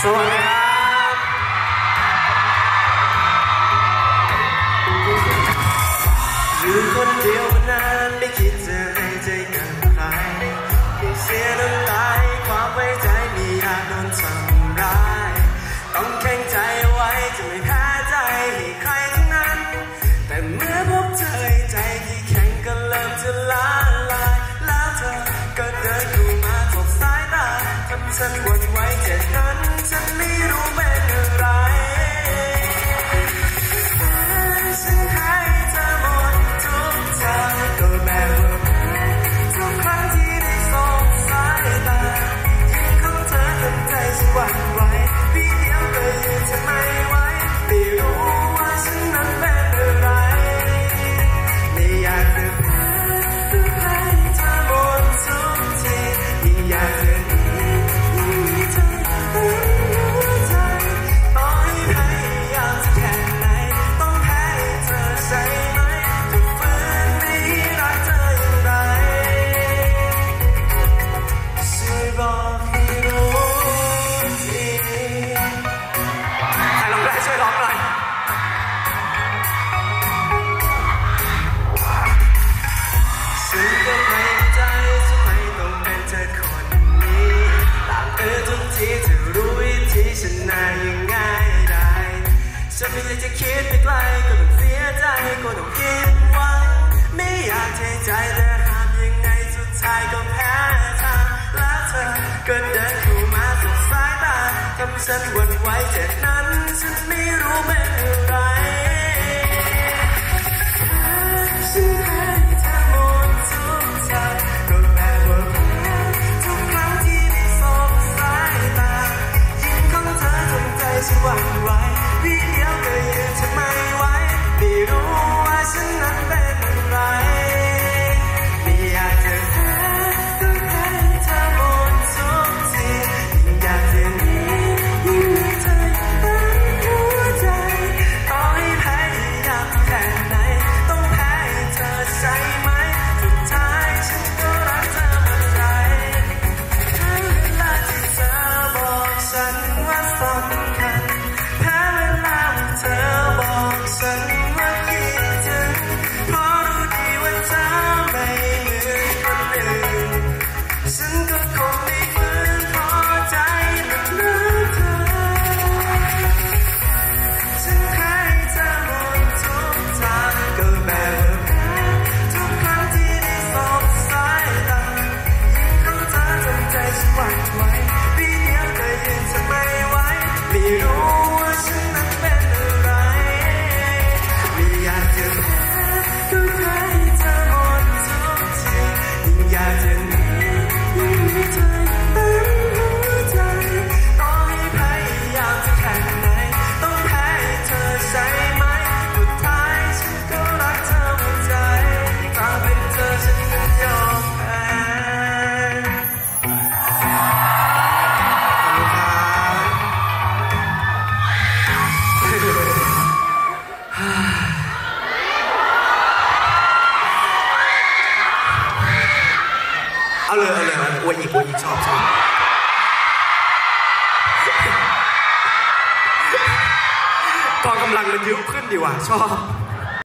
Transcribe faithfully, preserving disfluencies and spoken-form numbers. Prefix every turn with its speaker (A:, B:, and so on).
A: สวัสดีครับอยู่คนเดียวมานานไม่คิดจะให้ใจกับใครไม่เสียน้ำตาความไว้ใจไม่อยากโดนทำร้ายต้องแข็งใจไว้จะไม่แพ้ใจให้ใครทั้งนั้นแต่เมื่อพบเธอใจที่แข็งก็เริ่มจะละลายแล้วเธอก็เดินเข้ามาสบสายตาทำฉันหวั่นไหวเจ็บนั้นฉันไม่รู้เป็นอะไรฉันให้เธอหมดทุกทางก็แม้ว่าทุกครั้งที่ได้สบสายตายิ้มของเธอทำใจฉันหวั่นไหวพี่เดียวก็ยืนจะไม่ไหวไม่รู้ว่าฉันนั้นเป็นอะไรไม่อยากจะแพ้ก็ให้เธอหมดทุกทียิ่งอยากจะหนียิ่งมีเธอเป็นหัวใจต่อให้พยายามจะแค่ไหนต้องแพ้เธอใช่ไหมจะฝืนไม่รักเธออย่างไรช่วยบอกให้รู้ทีใครร้องได้ช่วยร้องหน่อยฉันก็ไม่ใจจะไม่ต้องเป็นเธอคนนี้ตามเธอทุกทีเธอรู้วิธีชนะยังง่ายได้ฉันไม่อยากจะคิดไปไกลก็ต้องเสียใจก็ต้องคิดหวังไม่อยากเทใจแต่หากยังไงสุดท้ายก็แพ้ทางและเธอก็เดินเข้ามาสบสายตาทำฉันหวั่นไหวเจ็บนั้นฉันไม่รู้เป็นอะไรฉันให้เธอหมดทุกทางก็แม้ว่าแพ้ทุกครั้งที่ได้สบสายตายิ้มของเธอทำใจฉันหวั่นไหวพี่เดียวก็ยืนจะไม่ไหวไม่รู้ว่าฉันนั้นเป็นอะไรไม่อยากจะแพ้ก็ให้เธอหมดทุกทียิ่งอยากจะหนียิ่งมีเธอเป็นหัวใจต่อให้พยายามแค่ไหนต้องแพ้เธอใช่ไหมสุดท้ายฉันก็รักเธอหมดใจถ้าเวลาที่เธอบอกฉันว่าสำคัญแพ้เวลาที่เธอบอกฉันว่าคิดถึงเพราะรู้ดีว่าเธอไม่เหมือนคนอื่นฉันก็คงไม่ฝืนพอใจมันเหมือนเธอฉันให้เธอหมดทุกทางก็แม้ว่าแพ้ทุกครั้งที่ได้สบสายตายิ้มของเธอทำใจฉันหวั่นไหวพี่เดียวก็ยืนจะไม่ไหวไม่รู้ว่าฉันนั้นเป็นอะไรไม่อยากจะแพ้ก็ให้เธอหมดทุกทียิ่งอยากจะหนียิ่งมีเธอเป็นหัวใจต่อให้พยายามจะแค่ไหนต้องแพ้เธอใช่ไหมสุดท้ายฉันก็รักเธอหมดใจถ้าเป็นเธอฉันจะยอมแพ้ขอบคุณครับเอาเลยเอาเลยอวยอีกอวยอีกชอบชอบกองกำลังมันเยอะขึ้นดีว่ะชอบ